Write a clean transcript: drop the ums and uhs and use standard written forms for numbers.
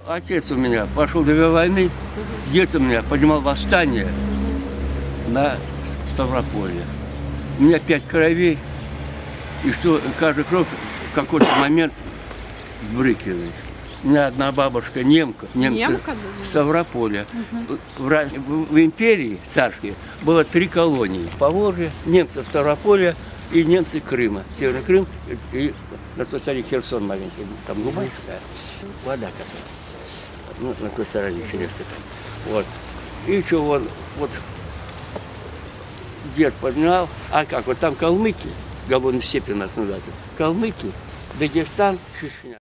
Отец у меня пошел 2 войны, дед у меня поднимал восстание на Ставрополье. У меня 5 кровей, и что каждая кровь в какой-то момент брыкивает. У меня одна бабушка немка, немцы Ставрополя. В империи царской было 3 колонии. Поволжье, немцы Ставрополя и немцы Крыма. Северный Крым и на той стороне Херсон маленький. Там глубокая вода какая. Ну, на той стороне Черезка там. Вот. И что вот дед поднял, а как, вот там калмыки, Голодные степи нас называют, калмыки, Дагестан, Чечня.